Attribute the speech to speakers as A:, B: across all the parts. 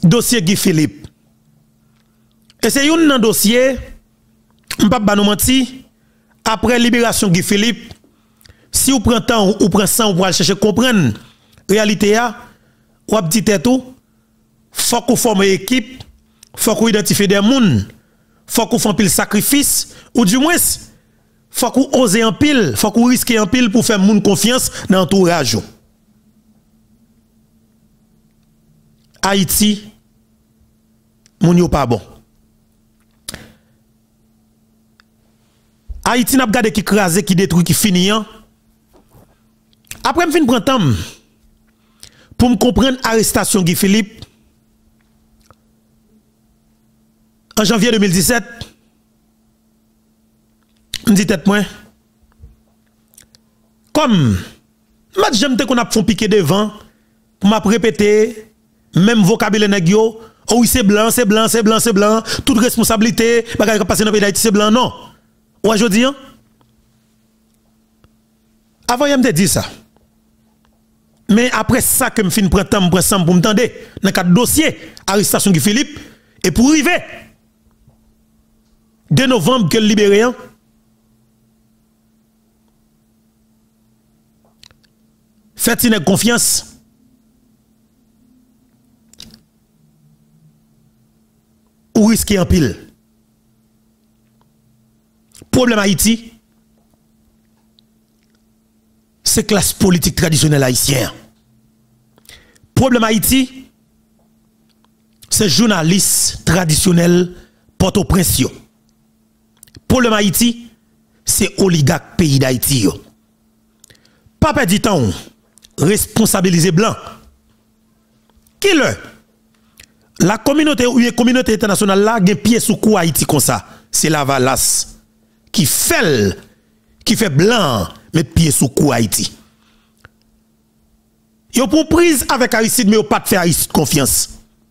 A: dossier Guy Philippe. Et c'est un dossier, je ne vais pas nous mentir, après libération Guy Philippe, si vous prenez temps ou prenez ça, vous pouvez chercher à comprendre la réalité, ou à petit tout, faut qu'on forme une équipe, faut qu'on identifie des gens, faut qu'on fasse un pile sacrifice, ou du moins, faut qu'on ose en pile, faut qu'on risque en pile pour faire moun confiance dans l'entourage. Haïti, moun yo pas bon. Haïti n'a pas gardé qui crase, qui détruit, qui finit. Après, je fin prendre temps pour me comprendre l'arrestation Guy Philippe en janvier 2017. Je dis tête moi. Comme, j'aime qu'on a fait piquer devant pour m'a répéter même vocabulaire nèg yo. Oh oui, c'est blanc, c'est blanc, c'est blanc, c'est blanc. Toute responsabilité, bagay qui passe dans le pays d'Haïti, c'est blanc, non. Ou aujourd'hui, avant, il me dit ça. Mais après ça, que je fin prendre temps pour me tendre, dans le cadre dossier, arrestation Guy Philippe, et pour arriver, 2 novembre, que le libéré, faites-y confiance. Ou risquer en pile. Problème Haïti, c'est classe politique traditionnelle haïtienne. Problème Haïti, c'est journaliste traditionnel Port-au-Prince. Problème Haïti, c'est oligarque pays d'Haïti. Pas perdre du temps, responsabiliser blanc. Qui le? La communauté ou la communauté internationale là, gen pied sous cou Haïti comme ça. C'est la Valas qui fait blanc, mettre pied sous cou Haïti. Yo pour prise avec Aristide, mais yo pas de faire Aristide confiance.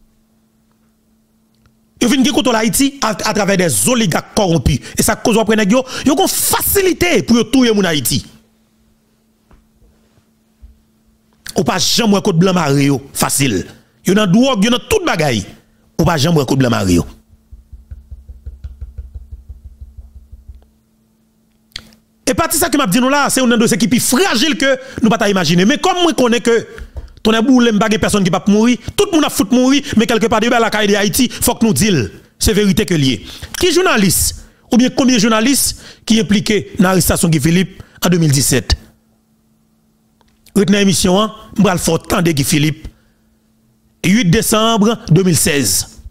A: Yo vinn gen contre Haïti à travers des oligarques corrompus. Et ça cause après nèg yo gon facilité pour yo touyer moun Haïti. Ou pas jamais côté blanc Mario facile. Yo nan drogue, yo nan tout bagay. Ou pas jamais côté blanc Mario. Et parti ça que m'a dit nous là, c'est un dossier qui est plus fragile que nous pas imaginer. Mais comme moi connais que ton boule m'bagé personne qui va mourir, tout le monde a foutu mourir, mais quelque part de la caille de Haïti, faut que nous disions, c'est vérité que lié. Qui journaliste ou bien combien de journalistes qui impliqués dans l'arrestation Guy Philippe en 2017? Retenez l'émission, m'bral fort temps de Guy Philippe. 8 décembre 2016.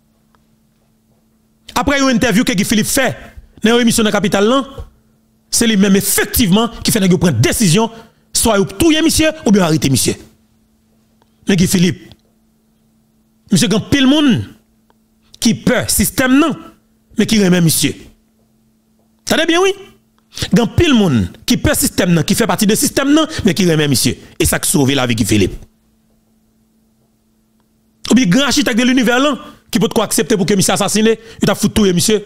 A: Après une interview que Guy Philippe fait dans l'émission de la capitale là, c'est lui-même effectivement qui fait prendre décision soit touyer monsieur ou bien arrêter monsieur. Mais Guy Philippe, monsieur grand pile monde qui peur système non mais qui remet monsieur. Ça va bien oui? Grand pile monde qui peur système non qui fait partie de système non mais qui remet monsieur et ça qui sauve la vie Guy Philippe. Ou bien grand architecte de l'univers là qui peut quoi accepter pour que monsieur assassiné, il t'a foutu touyer monsieur.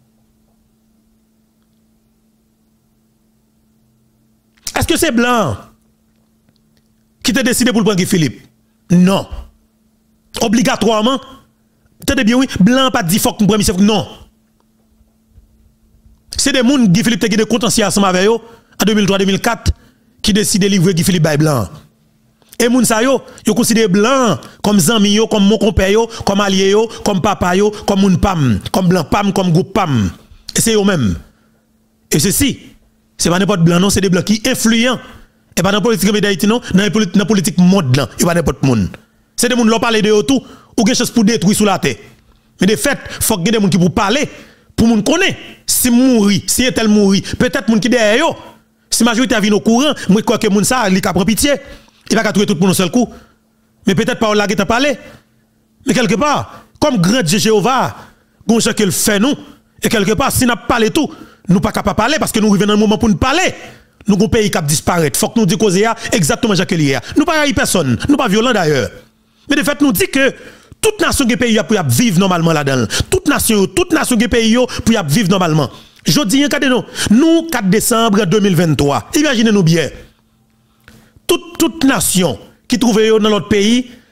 A: Est-ce que c'est blanc qui t'a décidé pour le prendre Guy Philippe? Non. Obligatoirement. T'as bien oui, blanc pas dit faut que nous prenions monsieur. Non. C'est des gens Guy Philippe qui ont contentieux ensemble avec eux en 2003-2004 qui décident de livrer Guy Philippe by blanc. Et moun sa yo considère blanc comme zami yo, comme mon compère yo, comme allié yo, comme papa yo, comme moun pam, comme blanc pam, comme groupe pam. Et c'est eux même. Et ceci, c'est pas n'importe blanc non, c'est des blancs qui influents. Et pas dans la politique d'Haïti non, dans la politique monde là, et pas n'importe monde. C'est des gens qui parlent de eux tout ou quelque chose pour détruire sous la terre. Mais de fait, faut que des gens qui pour parler pour moun connaît si mourir, si un tel mourir, peut-être moun qui derrière yo. Si majorité a vu au courant, moi crois que moun ça li ka prend pitié. Il va pas trouver tout pour un seul coup. Mais peut-être pas la qui t'a parlé. Mais quelque part, comme grand Dieu Jéhovah, gon ce qu'il fait nous et quelque part si n'a parlé tout, nous pas capable parler parce que nous revenons dans un moment pour nous parler. Nous gon pays qui disparaître. Faut que nous disions causer exactement Jacques Lier. Nous pas haï personne, nous pas violent d'ailleurs. Mais de fait nous dit que toute nation qui pays pour vivre normalement là-dedans. Toute nation qui pays pour vivre normalement. Je dis nous 4 décembre 2023. Imaginez-nous bien. Toute nation qui trouve dans notre pays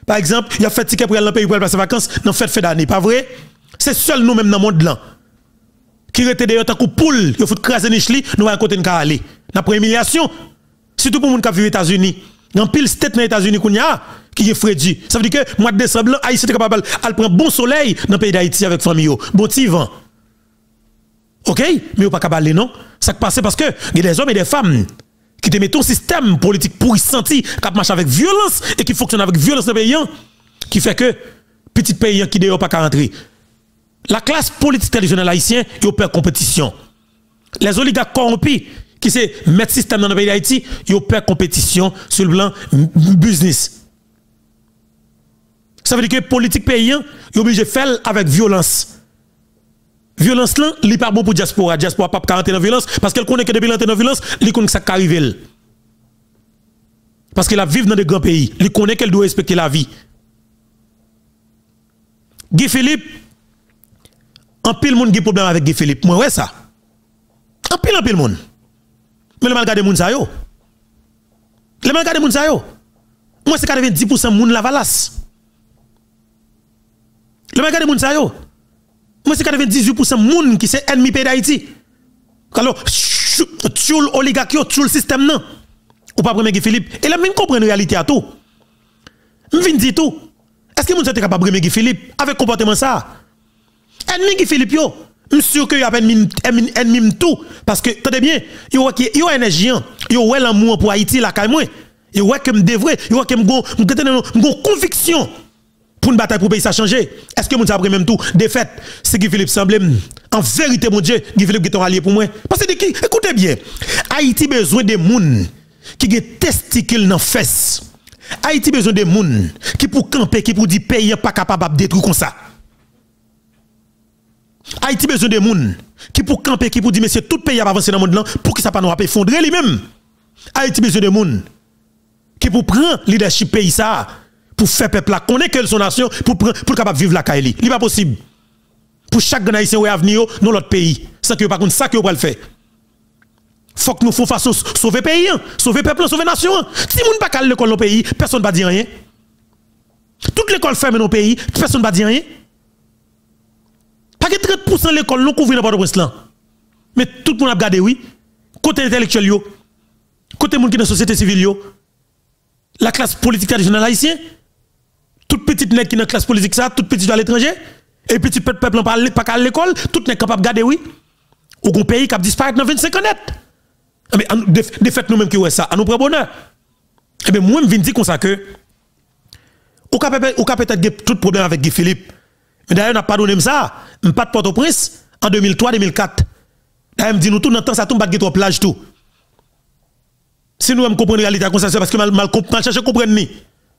A: Par exemple, il a fait ticket pour aller dans le pays pour aller passer vacances, dans fête d'année, pas vrai? C'est seul nous même dans le monde là qui rete d'ailleurs tant que poule, il faut craser nichli, nous va côté n'ka aller. N'a pas humiliation. Surtout pour moun qui vivent aux États-Unis. Dans pile state dans les États-Unis qui est frédi. Ça veut dire que mois de décembre, Haïti est capable de prendre bon soleil dans le pays d'Haïti avec famille, bon petit vent. OK? Mais on pas capable non. Ça qui passe parce que il y a des hommes et des femmes qui te mettent un système politique puissant qui marche avec violence et qui fonctionne avec violence dans le pays qui fait que petit pays qui dehors pas rentrer. La classe politique traditionnelle haïtienne, ils perd compétition. Les oligarques corrompus qui se mettent système dans le pays d'Haïti, ils perd compétition sur le plan business. Ça veut dire que politique paysan, ils obligé de faire avec violence. Violence là, il n'est pas bon pour diaspora. Diaspora pas rentrer dans la violence parce qu'elle connaît que depuis l'entrée dans la violence, il connaît que ça arrive. Parce qu'elle vit dans des grands pays, il connaît qu'elle doit respecter la vie. Guy Philippe, en pile monde qui problème avec Guy Philippe. Moi ouais ça. En pile monde. Mais le mal garder moun sa yo. Le mal garder moun sa yo. Moi c'est 90% moun la valasse. Le mal garder moun sa yo. Moi c'est 98% moun qui c'est ennemi pays d'Haïti. Alors tchoul oligarque tchoul système non. Ou pas premier Guy Philippe. Et là même comprendre réalité à tout. M'vin dit tout. Est-ce que moun êtes capable de Guy Philippe avec comportement ça? Ennemi Guy Philippe yo, sûr que y a ennemi tout parce que tenez bien, yo énergie, yo l'amour pour Haïti la caille moi. Yo que me devrait, yo que me conviction pour une bataille pour pays ça changer. Est-ce que moun ça même tout défaite, c'est Guy Philippe semble en vérité mon Dieu, Guy Philippe qui est allié pour moi parce que écoutez bien, Haïti besoin de moun qui ont testicules dans fesses. Haïti besoin de moun qui pour camper, qui pour dire pays pas capable de détruire comme ça. Haïti besoin de moun qui pour camper, qui pour dire monsieur tout pays a avancé dans le monde là pour que ça pas nous effondrer lui-même. Haïti besoin de moun qui pour prendre leadership pays ça pour faire peuple là connaître que son nation pour capable vivre la Kaili. Il pas possible. Pour chaque grand haïtien ou avenir dans l'autre pays. Ça que par contre ça que on va le faire. Faut que nous fassions façon sauver pays, sauver peuple, sauver nation. Si moun pas calme l'école dans pays, personne va dire rien. Toute l'école ferme dans le pays, personne va dire rien. Pas que 30% de l'école non couvre dans Port-au-Prince là. Mais tout le monde a regardé oui. Côté intellectuel yo, côté monde qui dans la société civile yo, la classe politique traditionnelle haïtienne, toute petite nèg qui dans la classe politique ça, toute petite à l'étranger, et petit peuple pas à l'école, tout n'est capable de garder oui. Ou un pays qui a disparu dans 25 ans net. Mais de fait nous même qui ouais ça, à nous prendre bonheur. Et bien moi je viens dire comme ça que ou peut-être tout problème avec Guy Philippe. Mais d'ailleurs, on n'a pas donné ça. Je pas de Port-au-Prince en 2003-2004. D'ailleurs, me dit nous tout dans le temps, ça tombe pas de plage tout. Si nous comprenons la réalité comme ça, c'est parce que mal chercher à comprendre ni.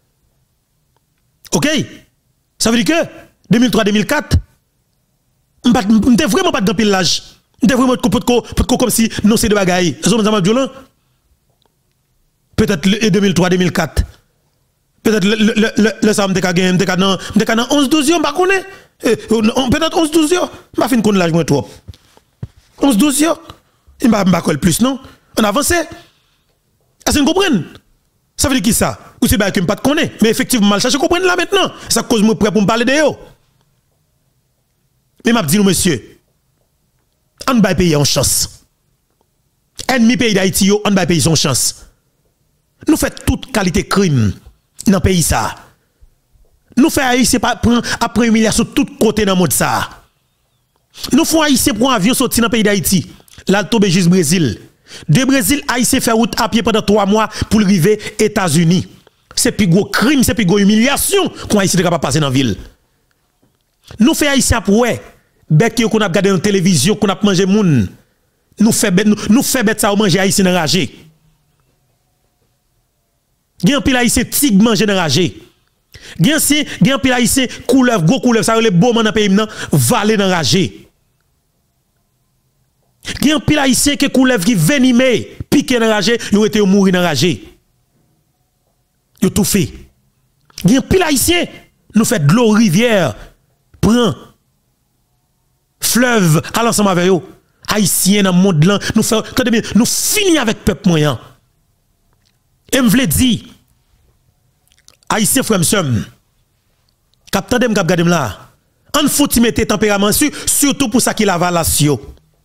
A: OK? Ça veut dire que 2003-2004, on n'était vraiment pas de pile l'âge. On était vraiment comme si nous c'est de bagaille. Ça nous violent. Peut-être 2003-2004. Peut-être le ça m'deka dans 11-12 ans, pas connaît. Peut-être 11-12 ans, m'a fin connaître l'âge moins trop. 11-12 ans, il m'a pas plus non. On avance. Est-ce que vous comprenez? Ça veut dire qui ça? Ou c'est pas que me pas connaît, mais effectivement mal chercher comprendre là maintenant. Ça cause moi prêt pour me parler de yo. Mais m'a dit nous monsieur, on va payer en chance. Ennemi pays d'Haïti yo, on va payer son chance. Nous fait toute qualité crime dans le pays ça. Nous faisons haïtien après humiliation de tous côtés dans le monde ça. Nous faisons haïtien pour un avion sorti dans le pays d'Haïti. Là, le tombe juste Brésil. De Brésil, haïtien fait route à pied pendant 3 mois pour arriver aux États-Unis. C'est plus gros crime, c'est plus gros humiliation qu'on haïtien est capable de passer dans la ville. Nous faisons haïtien pour ouais, bec qu'on a regardé dans la télévision, qu'on a mangé moun. Nous faisons bête ça ou manger haïtien enragé. Gen pile haïtien tigre manger enragé. Gen pile haïtien couleuvre gros couleuvre ça le beau man dans pays nan valer enragé. Gen pile haïtien que couleuvre qui venimé piqué enragé, yo été mourir enragé. Yo tout fait. Gen pile haïtien nous fait de l'eau rivière prend fleuve à l'ensemble avec yo. Haïtien dans monde là nous fini avec peuple moyen. Et me vle dit, haïtien frère m'sem, Captain dem k'ap gade là. On faut y mettre tempérament surtout pour ça qui la valasse yo.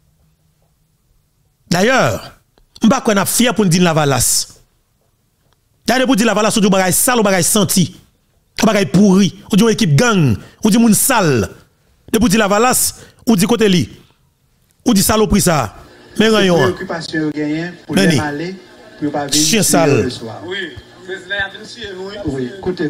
A: D'ailleurs, m'pa qu'on a fier pour dire la valasse. D'ailleurs pour dire la valasse ou du bagay sale ou bagay senti. Ou bagay pourri, ou di équipe gang, ou di moun sale. De pour dire la valasse ou di côté li. Ou di saloperie ça. Mais rayon.
B: Préoccupation gagnant pour les aller pour pas venir
A: chien sale.
B: Oui. Oui, écoutez.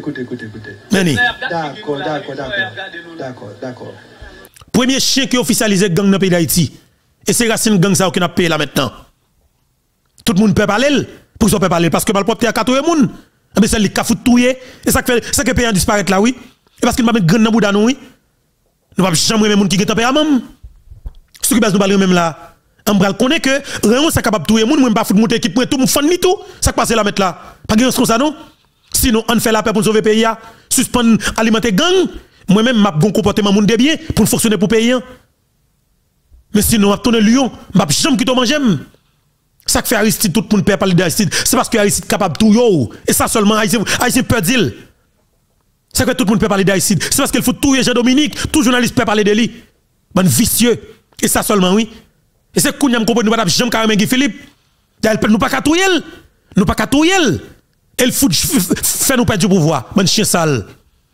B: D'accord.
A: Premier chien qui officialisé gang dans le pays d'Haïti. Et c'est racine gang ça qui n'a payé là maintenant. Tout le monde peut parler. Pour ça peut parler parce que mal propre à 4 moun. Mais c'est le cafou touyer et ça fait ça que pays disparaître là oui. Et parce qu'il m'a mettre grand dans bouda nous oui. Nous pas jamais même moun qui est tempérament. Ce qui base nous parler même là. On va connaître que rien ça capable touyer moun même pas foutre monter équipe tout moun fan ni tout. Ça passe là mettre là. Pas grand comme ça non. Sinon on fait la paix pour sauver pays a. Suspendre alimenter gang. Moi même m'a bon comportement moun de bien pour fonctionner pour pays. Mais sinon on tourner lion, m'a jamais qui to manger. Ça que fait Aristide tout le monde peut parler d'Aristide, c'est parce que Aristide capable tout yo et ça seulement Haïtien peut dire. Ça que tout le monde peut parler d'Aristide, c'est parce qu'il faut tout Jean-Dominique, tout journaliste peut parler de lui. Bon vicieux et ça seulement oui. Et c'est qu'on me comprendre nous pas jamais carrément Guy Philippe. Elle nous pas catouiller. Nous pas catouiller. Elle fait nous perdre du pouvoir. Bon chien sale.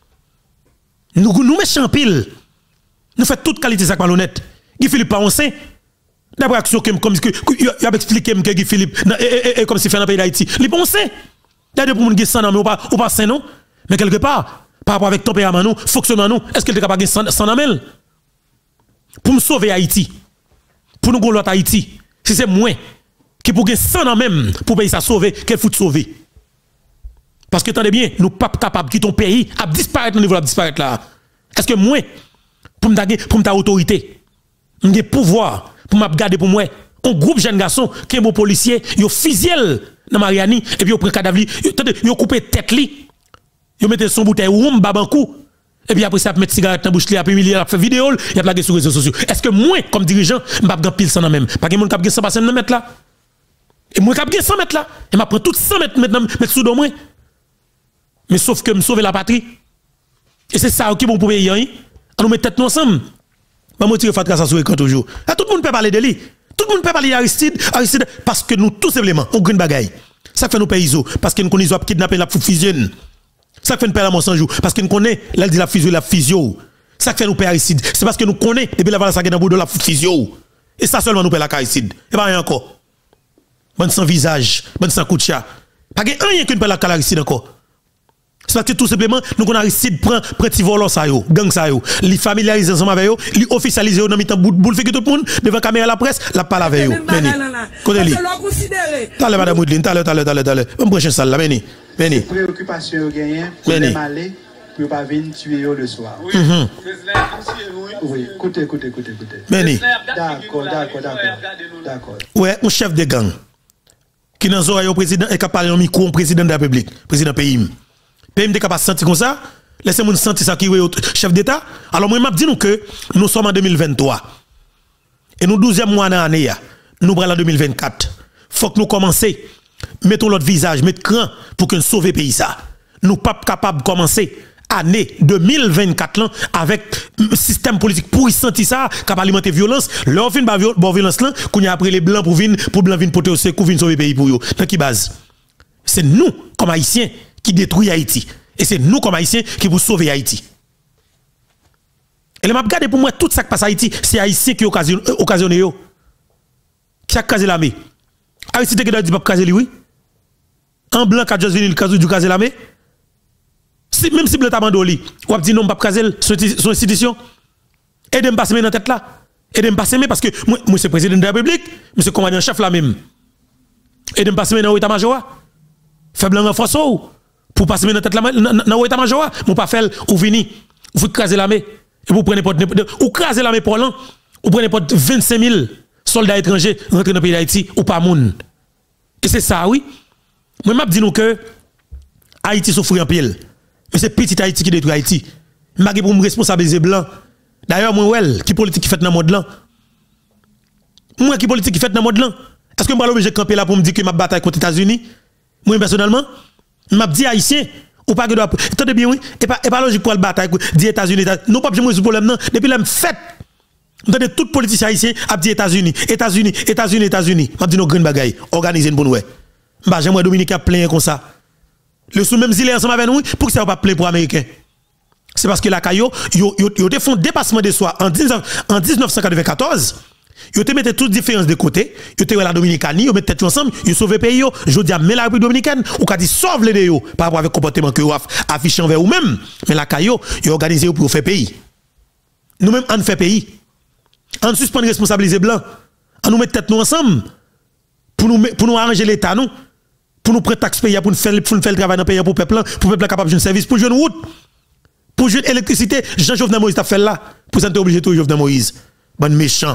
A: Nous méchants pile. Nous fait toute qualité ça malhonnête. Guy Philippe pas on sait. D'après action comme il a expliqué que Guy Philippe et comme si fait dans le pays d'Haïti. Il pense. D'ailleurs pour moun qui sans ou pas sain non. Mais quelque part par rapport avec tempérament nous, fonctionnement nous, est-ce qu'il est capable de sans namel? Pour me sauver Haïti. Pour nous l'autre Haïti. Si c'est moi qui pour gagner sans même pour pays ça sauver, qu'elle faut sauver. Parce que attendez bien, nous pas capable quitter ton pays à disparaître au niveau de disparaître là. Est-ce que moi pour me autorité, j'ai pouvoir pour me garder pour moi un groupe jeune garçon qui est bon policier, yo fisiel dans Mariani et puis yo prend cadavre, yo coupé tête li. Yo mette son bouteille ou babankou et puis après ça mettre cigarette dans bouche li après il a fait vidéo, il a plagué sur les réseaux sociaux. Est-ce que moi comme dirigeant, m'pa grand pile sans même. Pas que mon cap 100 passer mettre là. Et moi cap 100 mètres là, et m'a prend tout 100 mètres maintenant mettre sous moi. Mais sauf que me sauver la patrie. Et c'est ça qui bon pour payer hein. On nous met tête ensemble. Pas me tirer Fatra ça sur écran toujours. Là tout le monde peut parler de lui. Tout le monde peut parler d'Aristide parce que nous tout simplement on green bagaille. Ça fait nous paysans parce que nous connaissons kidnapper la fusion. Ça fait nous perdre mon 100 jours parce que nous connaît là dit la physio. Ça fait nous perdre Aristide. C'est parce que nous connaît depuis la valeur ça dans bout de la physio. Et ça seulement nous perd la Aristide. Et pas rien encore. Bonne sans visage, bonne sans coup de chat. Pas rien que nous perd la Aristide encore. C'est parce que tout simplement, nous qu'on Aristide prend petit volant ça yo, gang ça yo, li familiarise ensemble avec yo, li officialise yo dans mi temps boule fait que tout le monde devant caméra la presse, la parle avec yo. Meni. Côté li. T'allez madame Woodline, t'allez. On prochaine salle là, meni.
B: Préoccupation gagnant pour les aller pour pas venir tuer yo le soir. Oui, écoutez.
A: Meni.
B: D'accord.
A: Ouais, un chef de gang qui dans oreille au président et qui parle au micro au président de la République, président pays. Pays m'était capable de sentir comme ça, laissez-moi sentir ça qui est chef d'État. Alors moi m'a dit nous que nous sommes en 2023. Et nous 12e mois dans l'année, nous prenons en 2024. Faut que nous commencer, mettons notre visage, mettre cran pour que nous sauvions le pays ça. Nous pas capables de commencer année 2024 là avec un système politique pour y sentir ça, capable alimenter violence. Leur fin bon violence là, qu'on y a après les blancs pour blanc venir porter au secours venir sauver le pays pour eux. Dans qui base? C'est nous comme haïtiens qui détruit Haïti. Et c'est nous comme Haïtiens qui vous sauver Haïti. Et le m'a regardé pour moi, tout ça qui passe à Haïti, c'est Haïtien qui occasionne yo. Qui a casé l'armée. Haïtien qui doit dire pas caser lui, oui. En blanc qui a juste venu le cas du caser l'armée. Même si blanc t'a mandoli, ou a dit non, pas caser son institution. Et de me passer dans la tête là. Et de me passer parce que moi c'est président de la République, monsieur commandant chef là même. Et de me passer dans l'état-major. Faible renforce pour passer dans tête là dans état-major mon pas faire ou venir vous craser l'armée et vous prenez ou craser l'armée pour l'an ou prenez 25 000 soldats étrangers rentrer dans le pays d'Haïti ou pas moun. Et c'est ça oui. Moi m'a dit nous que Haïti souffre en pile. Mais c'est petit Haïti qui détruit Haïti. M'a pour me responsabiliser blanc. D'ailleurs moi qui politique qui fait dans mode là. Moi qui politique qui fait dans mode là. Est-ce que moi obligé de camper là pour me dire que ma bataille contre les États-Unis? Moi personnellement, m'a dit haïtien, ou pas que doit attendez bien oui et pas logique pour le bataille dit États-Unis non pas jamais ce problème non depuis la fête entendez tout politicien haïtien a dit États-Unis m'a dit nos grande bagaille organiser pour nous bah j'aimerais Dominique a plein comme ça le sous même s'il est ensemble avec nous pour que ça pas plein pour américain c'est parce que la caillou yo te font dépassement de soi en 1994 yo te mette toutes différences de côté yo te la Dominicanie yo mette tête ensemble yo sauver pays yo je dis mais la République dominicaine ou ka dit sauve les yo par rapport avec comportement que yo affiché envers ou même mais la caillou yo organisé pour faire pays nous même on fait pays on suspend responsabiliser blanc on nous mettre tête nous ensemble pour nous arranger l'état nous pour nous prêter taxe pays pour nous faire le travail dans pays pour peuple capable de un service pour jouer une route pour jouer électricité Jean Jovenel Moïse t'a fait là pour ça t'es obligé tout Jovenel Moïse bon méchant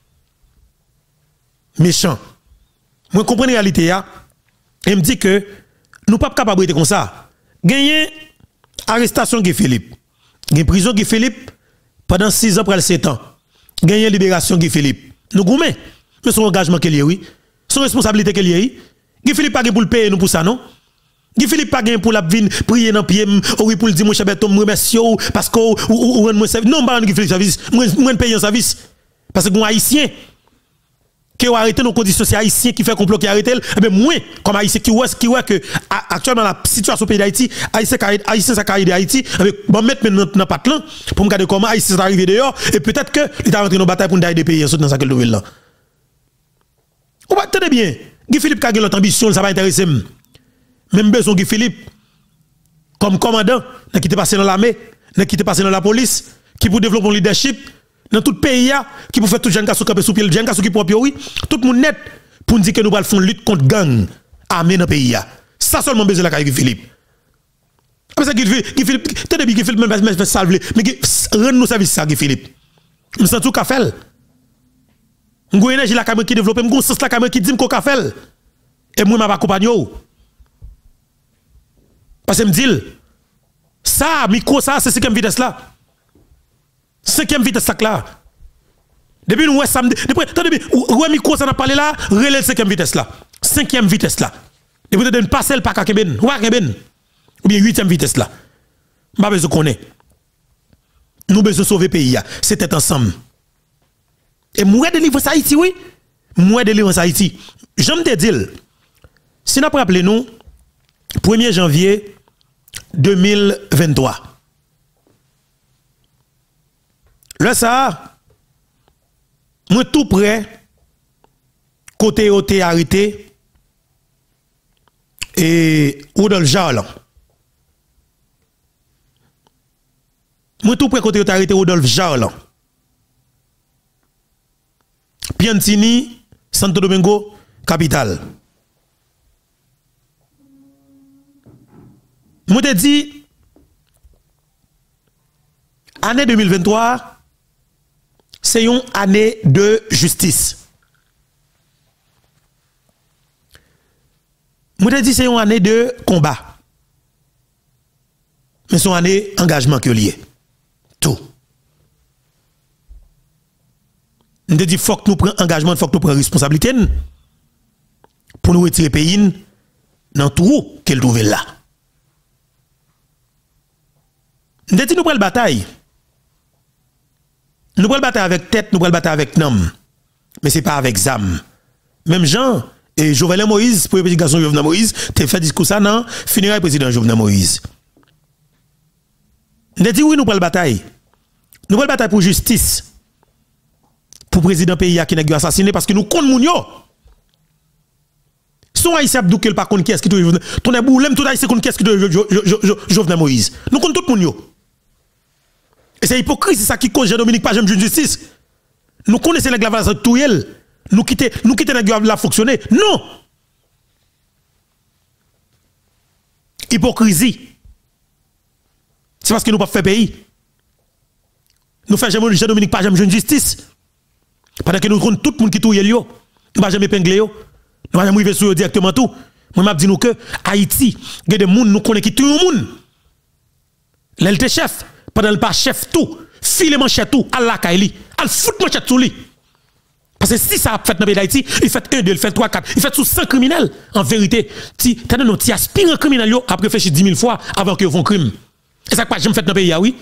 A: moi comprends la réalité ya et me dit que nous pas capable d'être comme ça gagner arrestation Guy Philippe gagner prison Guy Philippe pendant 6 ans pour 7 ans gagner libération Guy Philippe nous goumé mais son engagement qu'il y a oui son responsabilité qu'il y a Guy Philippe pas pour le payer nous pour ça non Guy Philippe pas pour la vinn prier dans pied oui pour le dire mon cher Beton me remercie parce que ou rendre moi service non pas Guy Philippe service moi payer un service parce que un haïtien qui a arrêté nos conditions c'est haïtien qui fait complot qui arrêté mais moi comme haïtien qui voit que actuellement la situation au pays d'Haïti haïtien ça carré d'Haïti bon mettre maintenant dans patte là pour me regarder comment haïtien est arrivé dehors et peut-être que il est rentré dans bataille pour des pays dans ça quel nouvelle là ou pas tenez bien Guy Philippe qui a l'autre ambition ça va intéresser même besoin Guy Philippe comme commandant qui était passé dans l'armée qui était passé dans la police qui pour développer un leadership dans tout pays qui pour faire tout jeune garçon camper sous pied jeune garçon qui propre oui tout le monde net pour dire que nous allons faire lutte contre gang armé dans pays ça seulement besoin la Guy Philippe parce que Guy Philippe tenez bien Guy Philippe même salver mais rend nous service ça Guy Philippe me sens tout qu'a fait ngou énergie la caméra qui développe ngou sens la caméra qui dit qu'on qu'a fait et moi m'a pas accompagné parce que me dit ça micro ça c'est 5e vitesse là 5e vitesse là. Depuis nous samedi, depuis ouais micro ça n'a parlé là, relais 5e vitesse là. 5e vitesse là. Et vous donne passer pas Keben, ou bien 8e vitesse là. Pas besoin connaît. Nous besoin sauver pays c'était ensemble. Et moi délivrer ça Haïti oui. Moi délivrer ça Haïti. J'aime te dire si n'a pas rappelé nous 1er janvier 2023. Là ça moi tout près côté où t'es arrêté et Rodolphe Jarlan moi tout près côté où t'es arrêté Rodolphe Jarlan Piantini Santo Domingo capitale moi te dit année 2023 c'est une année de justice. Moi te dit c'est une année de combat. Mais c'est une année d'engagement qui est lié. Tout. Je te dit faut que nous prenions engagement, faut que nous prenions responsabilité pour nous retirer le pays dans tout qu'elle trouve là. Je te dit nous prenons la bataille. Nous prenons battre avec tête, nous prenons battre avec nom. Mais ce n'est pas avec zam. Même Jean et Jovenel Moïse, pour le petit garçon Jovenel Moïse, tu fait discours ça dans funérailles président Jovenel Moïse. Nous dit oui, nous prenons bataille. Nous prenons bataille pour justice. Pour le président pays qui n'a assassiné parce que nous comptons moun yo. Son haïtien abdou qu'elle pas contre qui est-ce qui doit ton boulem tout haïtien contre qui est-ce qui doit Jovenel Moïse. Nous comptons tout moun yo. Et c'est hypocrite, c'est ça qui cause Jean-Dominique pas jamais justice. Nous connaissons la glavage tout elle. Nous quitter la glavage la fonctionner. Non. Hypocrisie. C'est parce que nous pas fait pays. Nous faisons jamais Jean-Dominique pas jamais justice. Pendant que nous connaissons tout le monde qui touye yo. Nous pas jamais épingler yo. Nous pas jamais arriver sur directement tout. Moi m'a dit nous que Haïti, il y a des gens nous connaissons qui tuent le monde. L'elle chef pendant le pas chef tout, file manchette tout, à la kaili, al fout manchette tout li. Parce que si ça a fait dans le pays d'Haïti, il fait 1, 2, il fait 3, 4, il fait sous 100 criminels. En vérité, tu aspires un criminel après réfléchir 10 000 fois avant qu'ils font crime. Et ça pas jamais fait dans le pays, oui.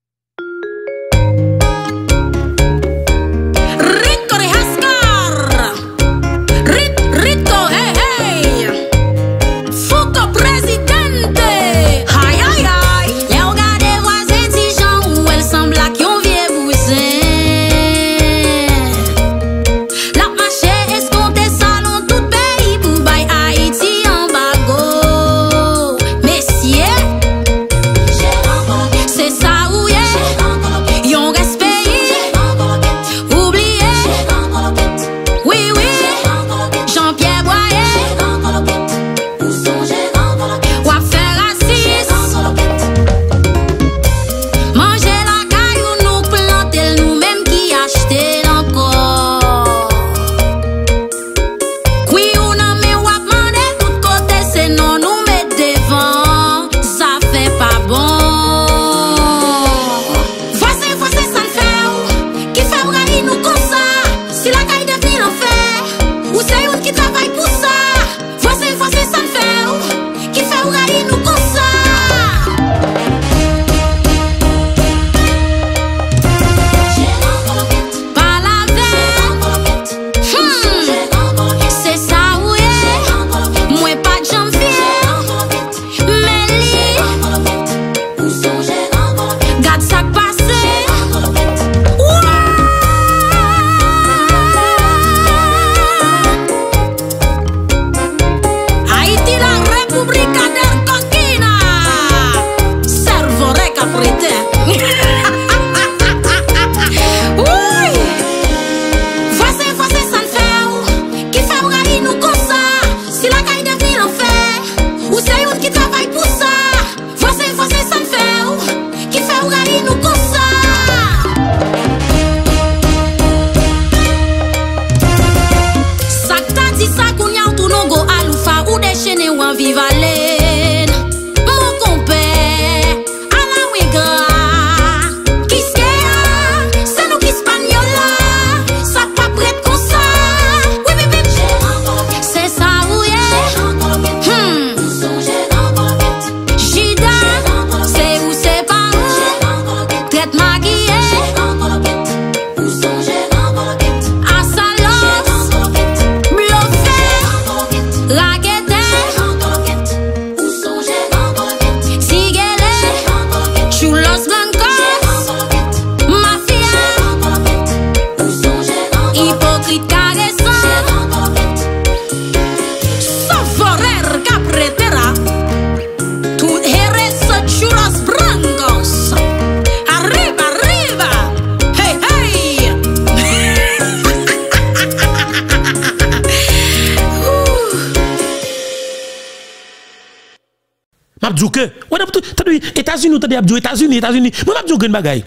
C: États-Unis. Moi, je dis une bagaille.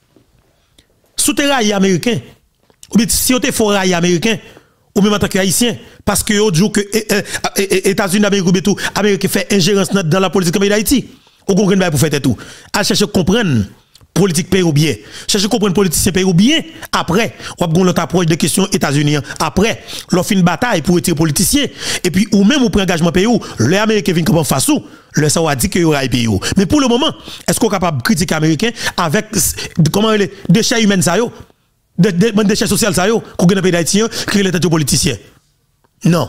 C: Sous tes rails américains, ou bien si vous êtes fort rail américain, ou même en tant qu'haïtien, parce que vous dites que États-Unis d'Amérique ou Amérique fait ingérence dans la politique d'Haïti, vous comprenez pour faire tout. À chercher à comprendre politique pays ou bien. Chercher à comprendre politicien pays ou bien. Après, on va l'autre approche de questions États-Unis. Après, l'on fait une bataille pour être politicien. Et puis, ou même, on prend engagement pays ou, les Américains viennent comme face ou, le ça va dire qu'il y aura un pays ou. Mais pour le moment, est-ce qu'on est capable de critiquer les Américains avec, comment les déchets humains, ça yo, des déchets sociaux, ça yo, qu'on gagne dans le pays d'Haïti, créer les têtes politiciens? Non.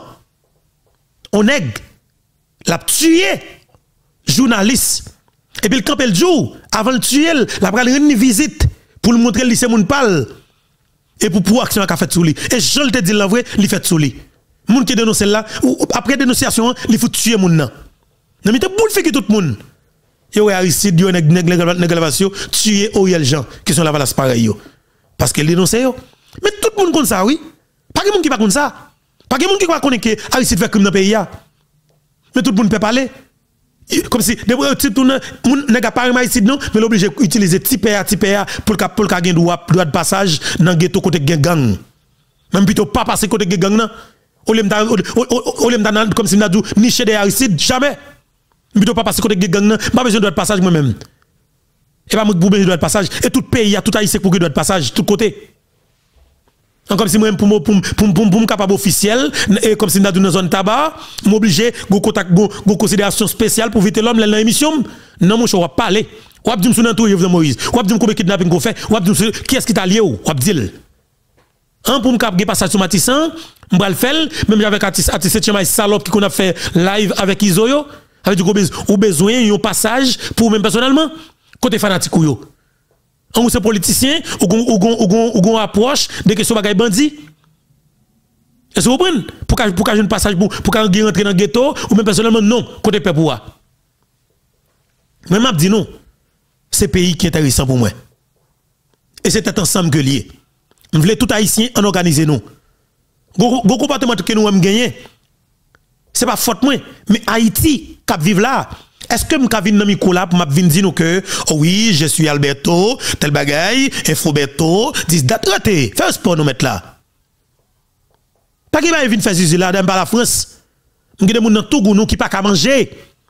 C: On est, la tué journaliste. Et puis, le camp le jour, avant de tuer, la pral rendre une visite pour le montrer le lycée moun parle. Et pour pouvoir action qu'a fait sous lui. Et je te dis la vraie, il fait sous lui. Moun qui dénonce là, ou après dénonciation, il faut tuer moun nan. Non, mais te boule fait que tout le monde. Yo Aristide, yo néglavation, tuer Oriel Jean, qui sont la valasse pareil yo. Parce qu'elle dénonce yo. Mais tout le monde connaît ça, oui. Pas de monde qui pas connaît ça. Pas de monde qui connaît que Aristide fait crime dans le pays. Mais tout le monde peut parler. Comme si des tout nèg pas Aristide non, mais l'obligé utiliser tipéa pour gagner droit de passage dans ghetto côté gang. Même plutôt pas passer côté gang nan. Au lieu comme si n'a dit nicher des Aristide jamais. Plutôt pas passer côté gang nan, pas besoin de droit de passage moi-même. Et pas moi pour besoin de droit de passage et tout pays a tout haïtien pour droit de passage tout côté. Comme si moi pour capable officiel et comme si dans une zone tabac, m'obligé go contact go considération spéciale pour éviter l'homme dans l'émission. Non mon cher, on va parler. On va dire sur dans tout Jovenel Moïse. On va dire combien kidnapping qu'on fait, on va dire qui est-ce qui t'a lié ou on va dire. Un pour me capter passage sur Matissan, on va le faire même avec artiste 7e salope qui qu'on a fait live avec Isoyo, avec du ou besoin un passage pour même personnellement côté fanatique ou yo. On est politicien, ou approche de questions bagay bandi. Est-ce que vous comprenez? Pour qu'un jeune passage pour qu'un rentrer dans le ghetto, ou même personnellement, non, côté peuple. Mais je dis non. C'est pays qui est intéressant pour moi. Et c'est ensemble que lié. Je voulais tout haïtien en organiser nous. Gros comportement que nous avons gagné. Ce n'est pas faute moi, mais Haïti qui vit là. Est-ce que je viens dans le micro là pour me dire que oh oui, je suis Alberto, tel bagaille, Infoberto, 10 dates ratées. Fais un sport nous mettre là. Pas qu'il va venir faire ceci là dans la France. Il y a des gens dans Togo nous qui pas qu'à manger.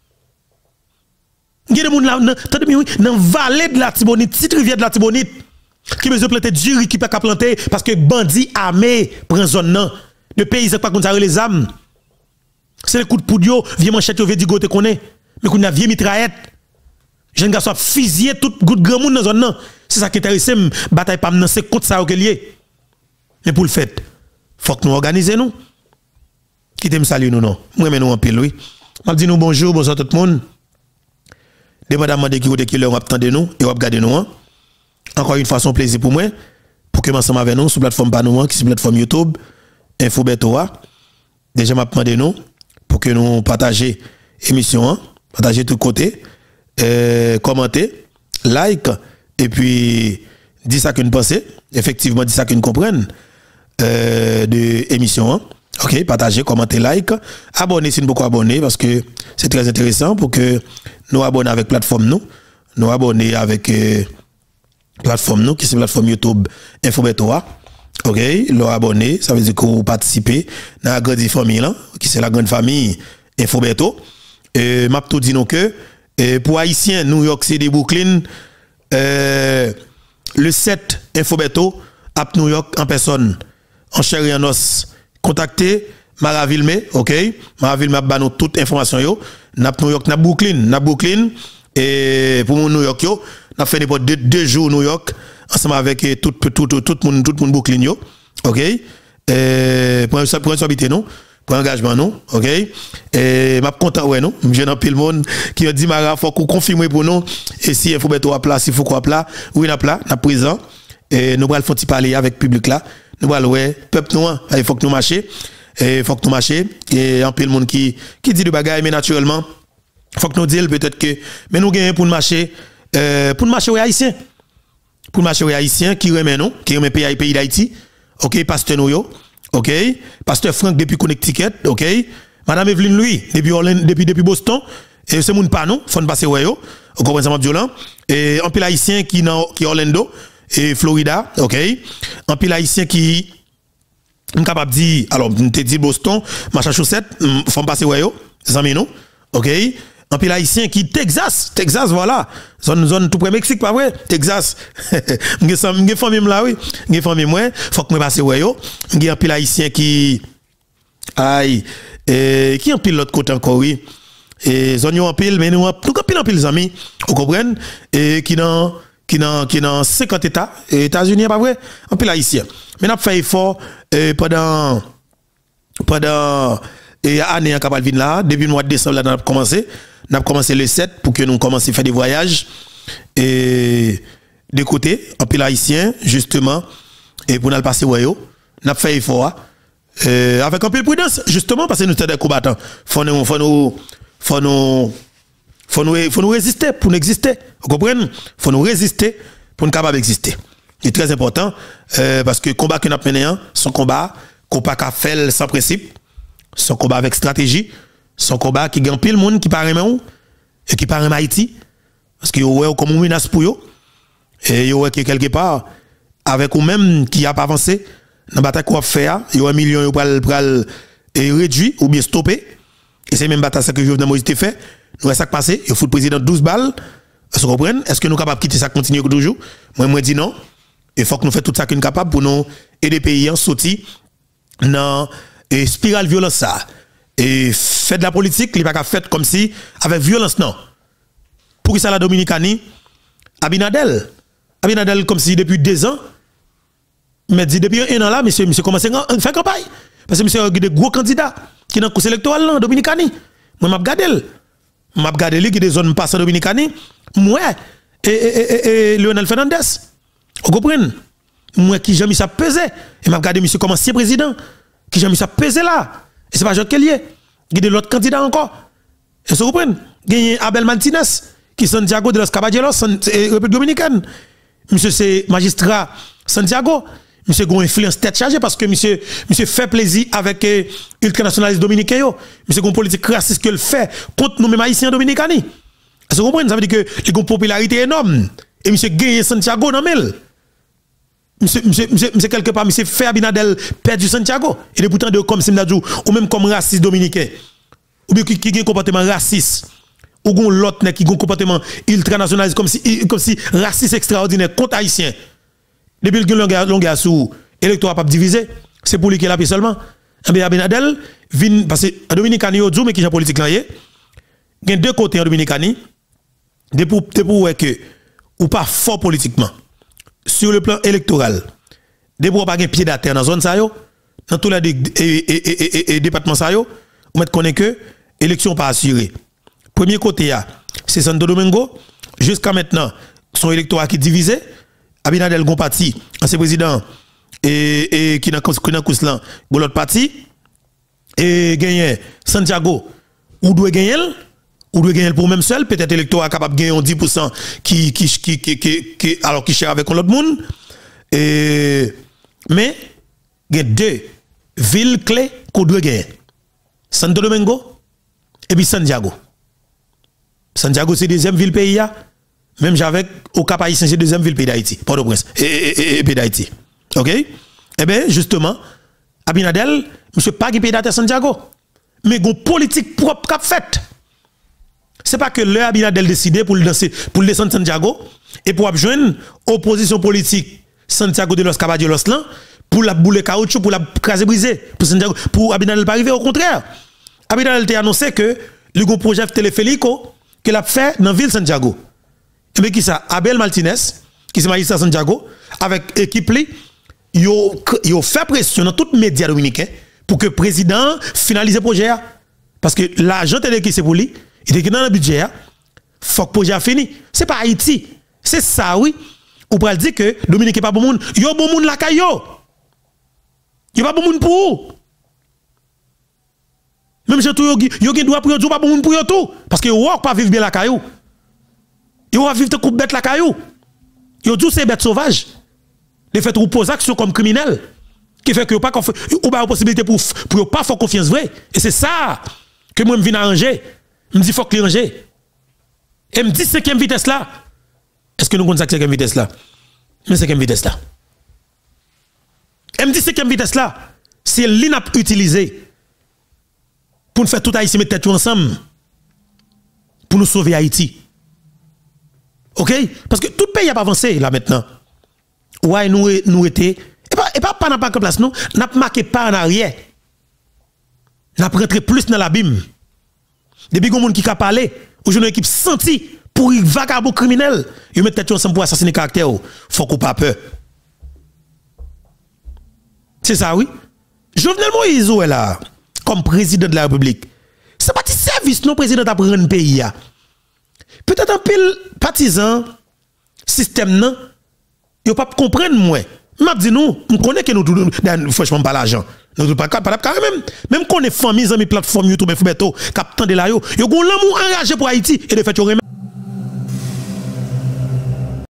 C: Il y a des gens dans la vallée de la Tibonite, petite rivière de la Tibonite, qui besoin planter du riz qui pas qu'à planter parce que bandits armés prennent zone non. Le pays c'est pas comme ça les âmes. C'est le coup de poudre, vieux manchette, vieux digo te connaît. Mais qu'on a vieux mitraillette. Jeune garçon fusillé tout grand monde dans zone non. C'est ça qui intéresse bataille pas dans c'est contre ça au lié. Mais pour le fait, faut que nous organiser nous. Qui t'aime saluer nous non. Moi mais nous en pile oui. M'a dit nous bonjour, bonsoir tout le monde. Dépendamment de qui côté qui leur attendez nous et on regarder nous. Encore une fois son plaisir pour moi pour que ensemble avec nous sur plateforme Panouan qui sur plateforme YouTube Infoberto. Déjà m'a demandé nous pour que nous partager émission, partager tout côté, commenter, like, et puis dis ça que nous pensons, effectivement dis ça que nous comprenons de émission. Ok, partagez, commentez, like, abonnez si vous beaucoup abonner parce que c'est très intéressant pour que nous abonnons avec plateforme nous abonnons avec plateforme nous qui c'est plateforme YouTube Infoberto. Ok, leur abonné, ça veut dire que vous participez dans la grande famille là, qui c'est la grande famille Infoberto. Et m'a tout dit nous que pour haïtiens New York City Brooklyn le 7 Infoberto à New York en personne en chair et en os contactez Mara Vilme, OK, Mara Vilme ba nous toute information yo n'a New York n'a Brooklyn et pour New York yo n'a fait n'importe 2 jours New York ensemble avec tout monde Brooklyn yo, OK, pour habiter nous pour engagement nous, OK, et m'a content ouais nous je dans pile monde qui a dit Mara faut qu'on confirme pour nous et si il faut mettre à place il faut quoi là oui n'a présent et nous allons faire parler avec public là nous allons ouais peuple nous il faut que nous marcher et faut que nous marcher et en pile monde qui dit de bagaille mais naturellement faut que nous dire peut-être que mais nous gagnons pour marcher aux haïtiens pour marcher aux haïtiens qui remet nous qui remet pays d'Haïti, OK, pasteur nous yo, OK, pasteur Frank depuis Connecticut, OK, madame Evelyne lui depuis Boston et c'est moun pas nous faut passer ouais yo on comprend ça violent et en pile haïtien qui Orlando et Florida, OK, en pile haïtien qui capable dire alors te dit Boston Massachusetts faut passer ouais yo amis nous, OK, en pile haïtien qui Texas voilà zone tout près Mexique pas vrai Texas m'gé famille là oui m'gé famille moi faut que me passer ouais yo m'gé en pile haïtien qui aïe et qui en pile l'autre côté encore oui et zone en pile mais nous en pile amis vous comprenez et qui dans 50 États-Unis pas vrai en pile haïtien mais n'a fait effort pendant et année capable venir là depuis le mois de décembre là on a commencé le 7 pour que nous commencions à faire des voyages et de côté en pile haïtien justement et pour nous passer wayo n'a fait effort avec un peu de prudence justement parce que nous sommes des combattants faut nous résister pour nous exister vous comprenez faut nous résister pour nous capable d'exister c'est très important parce que le combat que nous avons mené son combat qu'on pas qu'à faire sans principe son combat avec stratégie son combat qui gagne pile monde qui paraît même et qui paraît Haïti parce que yo comme une menace pour yo et yo que quelque part avec ou même qui a pas avancé dans bataille qu'on fait yo 1 million yo pral réduit ou bien stopper et c'est même bataille ça que Jovenel Moïse a fait nous ça passé il faut le président 12 balles vous comprenez est-ce que nous capable quitter ça continuer toujours moi dis non il faut que nous fassions tout ça qu'on est capable pour nous et des pays en sorti dans spirale violence ça. Et fait de la politique, il pas fait comme si avec violence non. Pour que ça la Dominicanie, Abinadel comme si depuis 2 ans, mais dit depuis 1 an là, monsieur commence à faire campagne. Parce que monsieur a des gros candidats qui dans le cours électoral en Dominicanie. Moi m'a regardé lui qui des zones passent en Dominicanie. Moi et Leonel Fernandez. Vous comprenez? Moi qui j'ai mis ça peser et m'a regardé monsieur comme ancien président qui j'ai mis ça peser là. Et c'est pas Jacques Kellier. Il y a d'autres candidats encore. Et vous comprenez? Il y a Abel Martinez qui est Santiago de los Caballeros, République Dominicaine. Monsieur c'est magistrat Santiago. Monsieur a une influence tête chargée parce que monsieur fait plaisir avec ultranationalistes dominicains. Monsieur a une politique raciste qu'il fait contre nous-mêmes haïtiens dominicains. Vous comprenez? Ça veut dire que il a une popularité énorme. Et monsieur gagne Santiago dans le monsieur quelque part, monsieur fait Abinadel perdre Santiago. Et pourtant de comme Simdadjou, ou même comme raciste dominicain. Ou bien qui a un comportement raciste. Ou bien l'autre qui a un comportement ultranationaliste comme si raciste extraordinaire contre haïtien. Depuis que l'on sous électorat pas divisé, c'est pour lui qui l'a pris seulement. Et bien Abinadel vient parce que en Dominicanie mais qui est politique là il y a 2 côtés en Dominicanie de pour que ou pas fort politiquement sur le plan électoral. De pour pas un pied à terre dans zone ça yo, dans tous les départements ça yo, on met connaît que élection pas assurée. Premier côté c'est Santo Domingo jusqu'à maintenant son électorat qui est divisé. Abinadel gon parti, ancien président et qui n'a course là, l'autre parti et gagner Santiago ou doit gagner pour même seul, peut-être électorat capable de gagner 10% qui alors qui cher avec l'autre monde. Mais il y a 2 villes clés qu'on doit gagner. Santo Domingo et puis Santiago. Santiago c'est deuxième ville pays même j'avais au Cap Haïtien c'est deuxième ville pays d'Haïti, Port-au-Prince et pays d'Haïti. OK? Eh bien justement Abinadel monsieur pas qui pays d'Haïti Santiago, mais gon politique propre qu'a fait. C'est pas que le Abinadel décidé pour descendre Santiago et pour joindre opposition politique Santiago de los Caballeros là pour la boule caoutchouc pour la craser briser pour Santiago pour Abinadel pas arriver, au contraire. Abinadel a annoncé que le gros projet téléphérico qu'il a fait dans la ville de Santiago. Et bien qui ça? Abel Martinez, qui est magistrat Santiago, avec équipe li, yo fait pression dans tous les médias dominicains pour que le président finalise le projet. Parce que l'argent qui c'est pour lui, il est dans le budget, faut que le projet fini. Ce n'est pas Haïti. C'est ça, oui. Ou pour dire que Dominique n'est pas bon monde. Yo bon monde la caillou. Yo pas bon monde pour. Même si yo doit pour yo pas bon monde pour yo tout. Parce que yo pas vivre bien la caillou. Yo va vivre te coupe bête la caillou. Yo tout c'est bête sauvage. De fait ou pose action comme criminel qui fait que pas ou pas possibilité pour pas faire confiance vrai. Et c'est ça que moi me viens arranger. Me dit faut que ranger. Et me dit 5e vitesse là. Est-ce que nous connaissons 5e vitesse là? Mais 5e vitesse là. Et me dit 5e vitesse là, c'est l'inap utilisé pour nous faire tout Haïti mettre tête ensemble pour nous sauver Haïti. OK? Parce que tout pays a pas avancé là maintenant. Ouais, nous était et pas n'a pas place nous, n'a marqué pas en arrière. N'a rentré plus dans l'abîme. Depuis qu'on monde qui a parlé, aujourd'hui une équipe senti pour un vagabond criminel, ils mettent tête ensemble pour assassiner caractère, faut qu'on pas peur. C'est ça oui. Jovenel Moïse est là comme président de la République. C'est pas du service non président à prendre un pays. Peut-être un pile partisan système non, yo pas comprendre moi. M'a dit nous, on connaît que nous franchement pas l'argent. Nous pas quand même qu'on est famille amis plateforme YouTube Fubeto, captant de là yo gon l'amour enragé pour Haïti et de fait yo